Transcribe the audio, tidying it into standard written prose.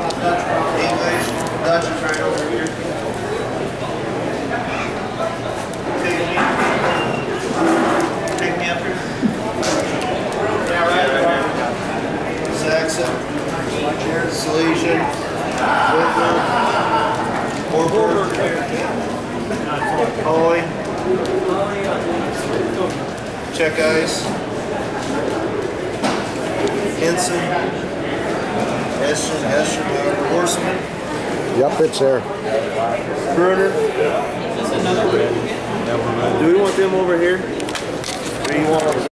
English. Dutch is right over here. Take me up here. Yeah, right there. Saxon. Silesian. Whitler. Warburg. Hoy. Check ice. Henson. Eschen. Horseman. Yep, it's there. Bruner. Do we want them over here? Or do you want